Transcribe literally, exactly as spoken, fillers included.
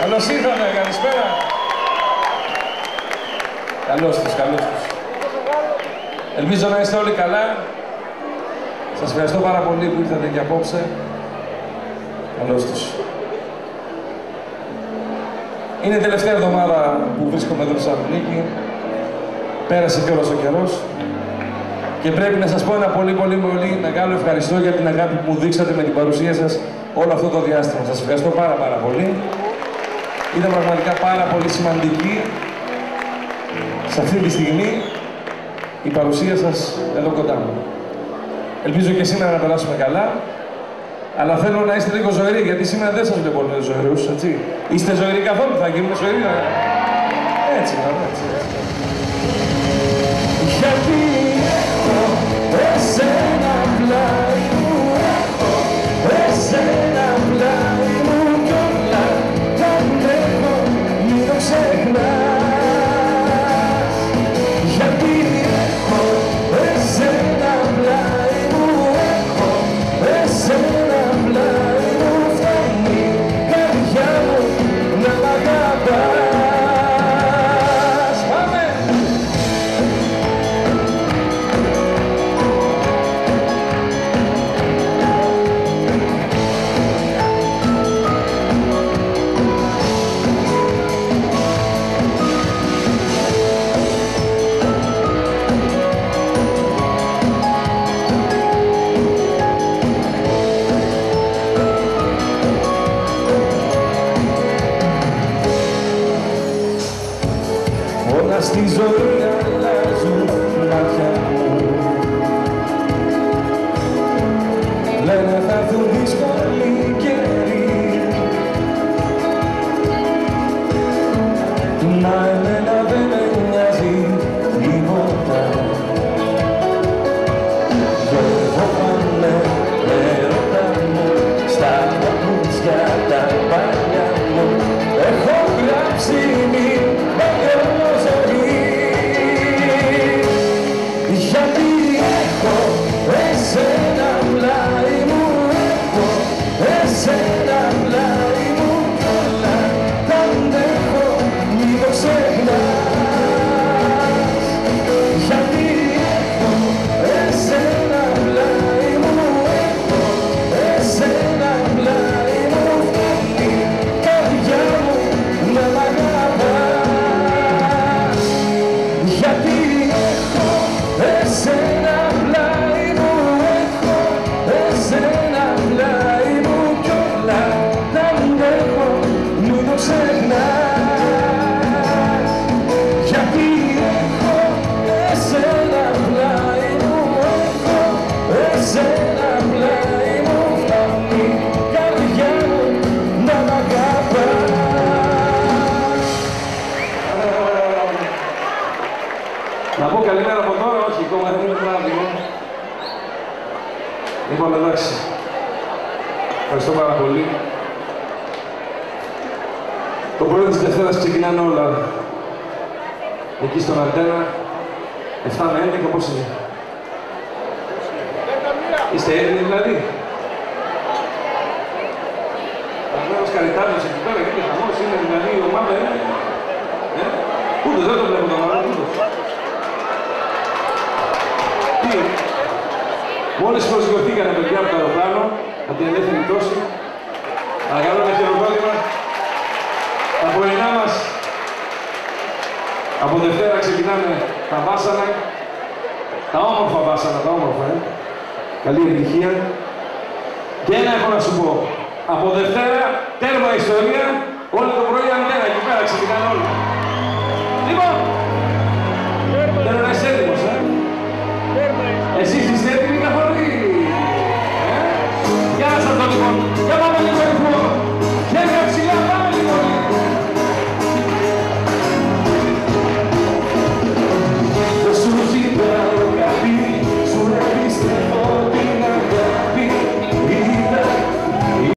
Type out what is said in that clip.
Καλώς ήρθατε, καλησπέρα. Καλώς τους, καλώς τους. Ελπίζω να είστε όλοι καλά. Σας ευχαριστώ πάρα πολύ που ήρθατε και απόψε. Καλώς τους. Είναι η τελευταία εβδομάδα που βρίσκομαι εδώ στη Θεσσαλονίκη. Πέρασε και όλος ο καιρός. Και πρέπει να σας πω ένα πολύ πολύ πολύ μεγάλο ευχαριστώ για την αγάπη που μου δείξατε με την παρουσία σας όλο αυτό το διάστημα. Σας ευχαριστώ πάρα πάρα πολύ. Ήταν πραγματικά πάρα πολύ σημαντική σε αυτή τη στιγμή η παρουσία σας εδώ κοντά μου. Ελπίζω και σήμερα να περάσουμε καλά, αλλά θέλω να είστε λίγο ζωηροί, γιατί σήμερα δεν σας βλέπω όλους ζωηρούς, έτσι. Είστε ζωηροί καθόλου, θα γίνουμε ζωηροί, να... έτσι, έτσι, έτσι. Γιατί έχω εσένα πλάι μου, έχω εσένα πλάι μου κι όλα τα αντέχω, μην το ξεχνάς. Γιατί έχω εσένα πλάι μου, έχω εσένα πλάι μου, φτάνει η καρδιά μου να μ' αγαπάς. Πάμε! Όλα στη ζωή αλλάζουν μάτια μου. Λένε θα έρθουν δύσκολοι καιροί, μα εμένα δεν με νοιάζει τίποτα. Δεν φοβάμαι έρωτα μου στα παπούτσια τα παλιά μου. Έχω γράψει μη παλιό ζωή, γιατί έχω εσένα πλάι μου, έχω εσένα πλάι μου κι όλα τα αντέχω, μην το ξεχνάς. Γιατί έχω εσένα πλάι μου, έχω εσένα πλάι μου, φτάνει η καρδιά μου να μ' αγαπάς. Γιατί έχω εσένα πλάι μου, έχω εσένα πλάι μου κι όλα τα αντέχω, μην το ξεχνάς. Γιατί έχω εσένα πλάι μου, έχω εσένα πλάι μου, φτάνει η καρδιά μου να μ' αγαπάς. Να πω καλημέρα από τώρα, όχι, ακόμα δεν είναι βράδυ. Λοιπόν, εντάξει. Ευχαριστώ πάρα πολύ. Το πρωί της Δευτέρας ξεκινάνε όλα. Εκεί στον Αντένα, εφτά με έντεκα, πώς είναι. Είστε έτοιμοι δηλαδή. Παραμένως Καριτάριος εκεί πέρα, γιατί χαμός είναι δηλαδή η ομάδα, ε. ε. Ούτε δεν το βλέπω το μάλλον, ούτε. Τι, μόλις προσγειωθήκανε παιδιά από το αεροπλάνο, από την ελεύθερη πτώση, παρακαλώ ένα χειροκρότημα. Τα πρωινά μας από Δευτέρα ξεκινάνε τα βάσανα, τα όμορφα βάσανα, τα όμορφα, ε. Καλή επιτυχία. Και ένα έχω να σου πω. Από Δευτέρα, τέρμα ιστορία, όλο το πρωί Αντένα, εκεί πέρα ξεκινάνε όλοι.